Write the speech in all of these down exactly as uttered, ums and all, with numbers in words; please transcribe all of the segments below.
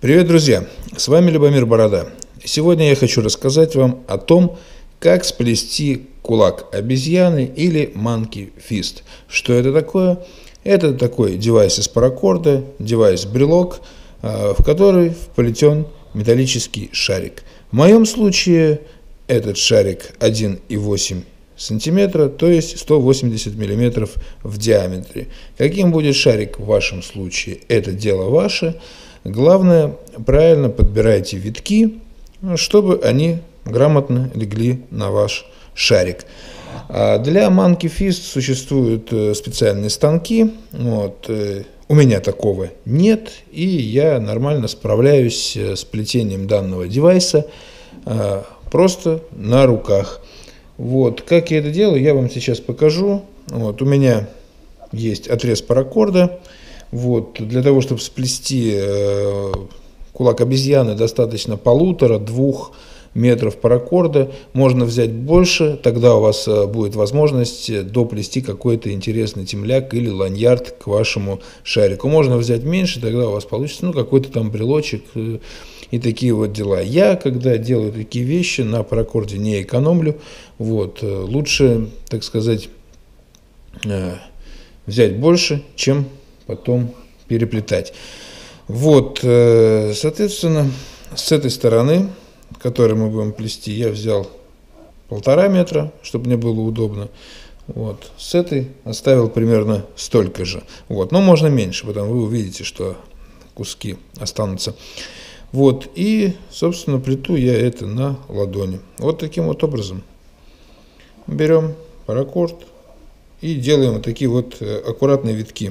Привет, друзья! С вами Любомир Борода. Сегодня я хочу рассказать вам о том, как сплести кулак обезьяны или Monkey Fist. Что это такое? Это такой девайс из паракорда, девайс-брелок, в который вплетен металлический шарик. В моем случае этот шарик один и восемь сантиметра, то есть сто восемьдесят миллиметров в диаметре. Каким будет шарик в вашем случае, это дело ваше. Главное, правильно подбирайте витки, чтобы они грамотно легли на ваш шарик. Для Monkey Fist существуют специальные станки. Вот. У меня такого нет, и я нормально справляюсь с плетением данного девайса просто на руках. Вот. Как я это делаю, я вам сейчас покажу. Вот. У меня есть отрез паракорда. Вот. Для того, чтобы сплести э, кулак обезьяны, достаточно полутора-двух метров паракорда. Можно взять больше, тогда у вас будет возможность доплести какой-то интересный темляк или ланьярд к вашему шарику. Можно взять меньше, тогда у вас получится ну, какой-то там брелочек э, и такие вот дела. Я, когда делаю такие вещи, на паракорде не экономлю. Вот. Лучше, так сказать, э, взять больше, чем потом переплетать. Вот, соответственно, с этой стороны, которой мы будем плести, я взял полтора метра, чтобы мне было удобно. Вот, с этой оставил примерно столько же. Вот, но можно меньше, потому вы увидите, что куски останутся. Вот, и, собственно, плету я это на ладони. Вот таким вот образом. Берем паракорд и делаем вот такие вот аккуратные витки.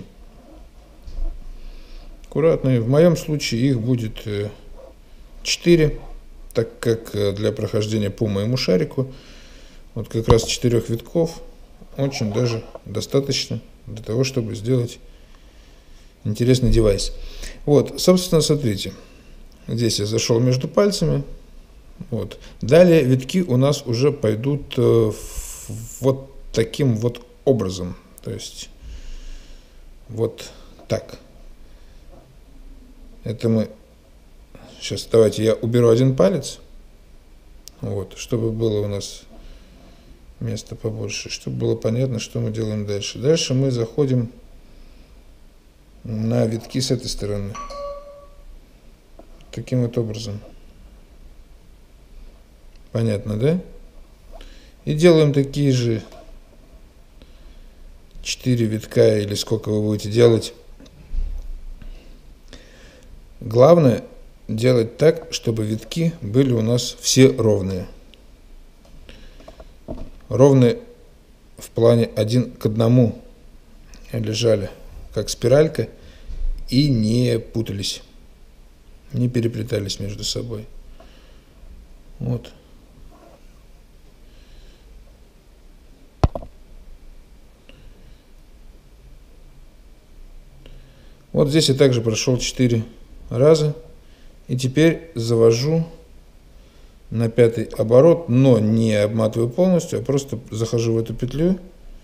Аккуратные. В моем случае их будет четыре, так как для прохождения по моему шарику вот как раз четырех витков очень даже достаточно для того, чтобы сделать интересный девайс. Вот, собственно, смотрите, здесь я зашел между пальцами. Вот. Далее витки у нас уже пойдут вот таким вот образом, то есть вот так. Это мы сейчас давайте я уберу один палец, вот, чтобы было у нас места побольше, чтобы было понятно, что мы делаем дальше. Дальше мы заходим на витки с этой стороны таким вот образом. Понятно, да? И делаем такие же четыре витка или сколько вы будете делать. Главное делать так, чтобы витки были у нас все ровные. Ровные в плане один к одному лежали, как спиралька, и не путались, не переплетались между собой. Вот. Вот здесь я также прошел четыре раза. И теперь завожу на пятый оборот, но не обматываю полностью, а просто захожу в эту петлю,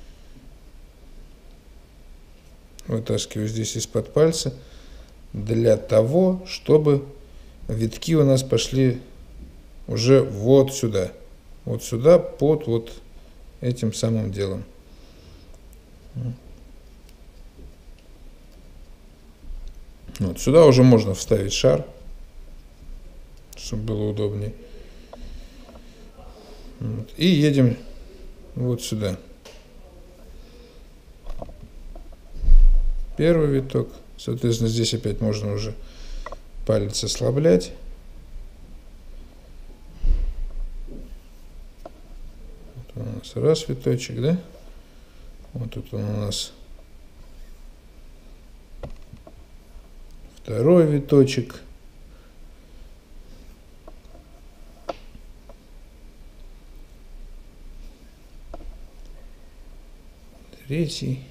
вытаскиваю здесь из-под пальца, для того, чтобы витки у нас пошли уже вот сюда, вот сюда, под вот этим самым делом. Вот, сюда уже можно вставить шар, чтобы было удобнее. Вот, и едем вот сюда. Первый виток. Соответственно, здесь опять можно уже палец ослаблять. Вот у нас раз виточек, да? Вот тут он у нас второй виточек. Третий.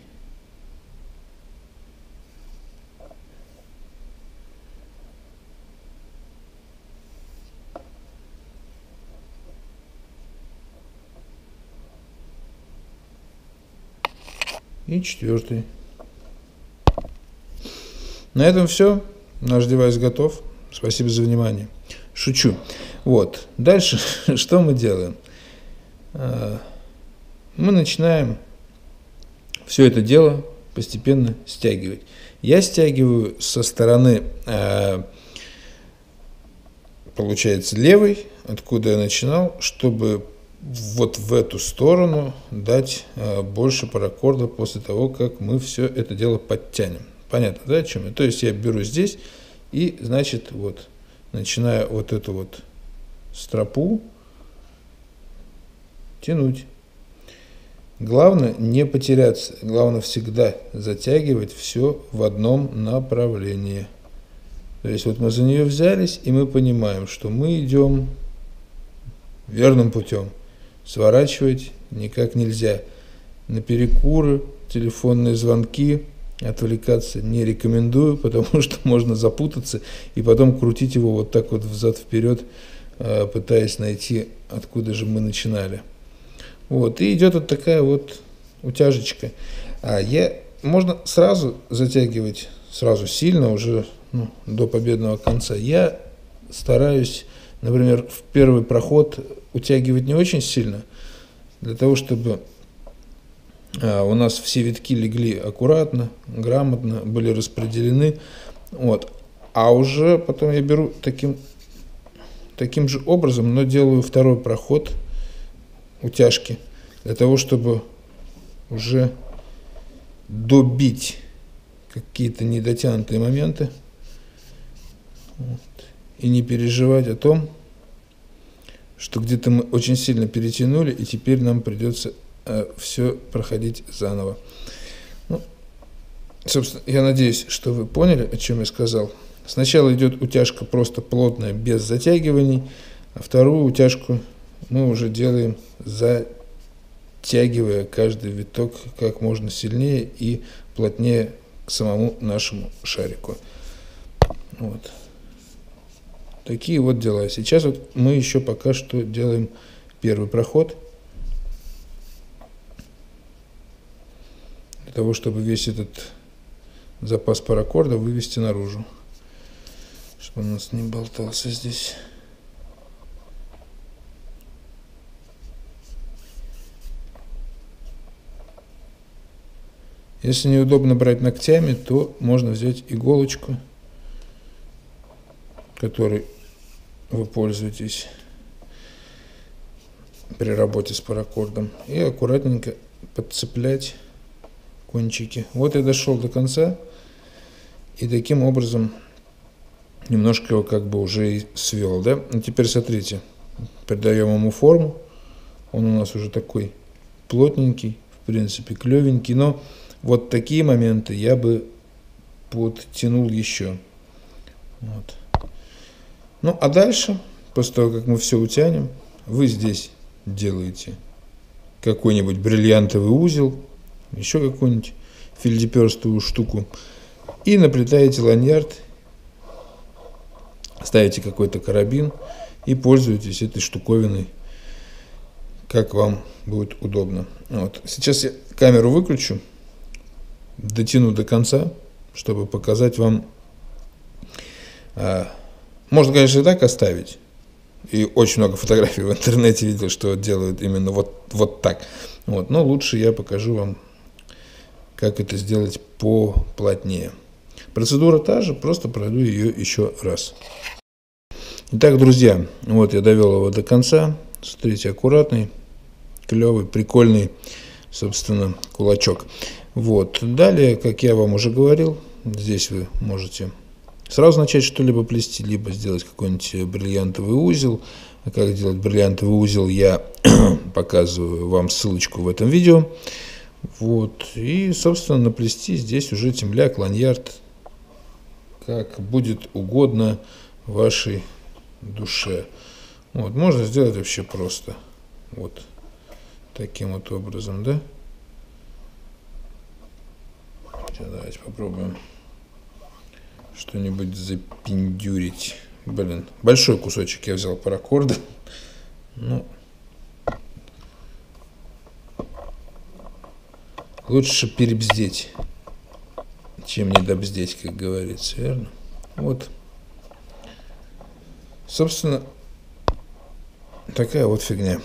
И четвертый. На этом все. Наш девайс готов. Спасибо за внимание. Шучу. Вот. Дальше что мы делаем? Мы начинаем все это дело постепенно стягивать. Я стягиваю со стороны, получается, левой, откуда я начинал, чтобы вот в эту сторону дать больше паракорда после того, как мы все это дело подтянем. Понятно, да, о чем я? То есть я беру здесь и, значит, вот, начиная вот эту вот стропу тянуть. Главное не потеряться, главное всегда затягивать все в одном направлении. То есть вот мы за нее взялись, и мы понимаем, что мы идем верным путем. Сворачивать никак нельзя. На перекуры, телефонные звонки отвлекаться не рекомендую, потому что можно запутаться и потом крутить его вот так вот взад-вперед, пытаясь найти, откуда же мы начинали. Вот, и идет вот такая вот утяжечка. А я, можно сразу затягивать, сразу сильно, уже ну, до победного конца. Я стараюсь, например, в первый проход утягивать не очень сильно, для того, чтобы а, у нас все витки легли аккуратно, грамотно, были распределены. Вот. А уже потом я беру таким, таким же образом, но делаю второй проход утяжки, для того, чтобы уже добить какие-то недотянутые моменты, вот, и не переживать о том, что где-то мы очень сильно перетянули, и теперь нам придется э, все проходить заново. Ну, собственно, я надеюсь, что вы поняли, о чем я сказал. Сначала идет утяжка просто плотная, без затягиваний, а вторую утяжку мы уже делаем, затягивая каждый виток как можно сильнее и плотнее к самому нашему шарику. Вот. Такие вот дела. Сейчас вот мы еще пока что делаем первый проход, для того, чтобы весь этот запас паракорда вывести наружу, чтобы он у нас не болтался здесь. Если неудобно брать ногтями, то можно взять иголочку, которой вы пользуетесь при работе с паракордом, и аккуратненько подцеплять кончики. Вот я дошел до конца, и таким образом немножко его как бы уже и свел, да? А теперь смотрите, придаем ему форму, он у нас уже такой плотненький, в принципе клевенький, но вот такие моменты я бы подтянул еще. Вот. Ну, а дальше, после того, как мы все утянем, вы здесь делаете какой-нибудь бриллиантовый узел, еще какую-нибудь фильдеперстую штуку, и наплетаете ланьярд, ставите какой-то карабин и пользуетесь этой штуковиной, как вам будет удобно. Вот. Сейчас я камеру выключу, дотяну до конца, чтобы показать вам. А, можно, конечно, и так оставить. И очень много фотографий в интернете видел, что делают именно вот, вот так. Вот. Но лучше я покажу вам, как это сделать поплотнее. Процедура та же, просто пройду ее еще раз. Итак, друзья, вот я довел его до конца. Смотрите, аккуратный, клевый, прикольный, собственно, кулачок. Вот. Далее, как я вам уже говорил, здесь вы можете сразу начать что-либо плести, либо сделать какой-нибудь бриллиантовый узел. А как делать бриллиантовый узел, я показываю вам ссылочку в этом видео. Вот. И, собственно, наплести здесь уже темляк, ланьярд, как будет угодно вашей душе. Вот. Можно сделать вообще просто. Вот. Таким вот образом, да? Сейчас давайте попробуем что-нибудь запиндюрить. Блин, большой кусочек я взял паракорда. Ну, лучше перебздеть, чем недобздеть, как говорится, верно? Вот Собственно, такая вот фигня.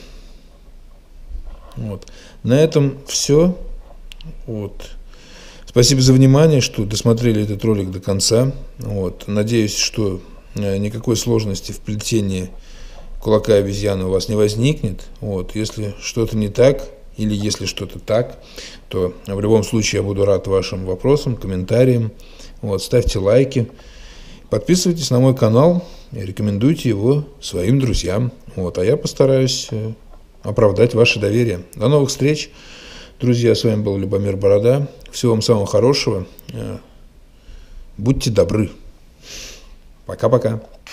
Вот. На этом все. Вот. Спасибо за внимание, что досмотрели этот ролик до конца. Вот. Надеюсь, что никакой сложности в плетении кулака обезьяны у вас не возникнет. Вот. Если что-то не так или если что-то так, то в любом случае я буду рад вашим вопросам, комментариям. Вот. Ставьте лайки. Подписывайтесь на мой канал и рекомендуйте его своим друзьям. Вот. А я постараюсь оправдать ваше доверие. До новых встреч. Друзья, с вами был Любомир Борода. Всего вам самого хорошего. Будьте добры. Пока-пока.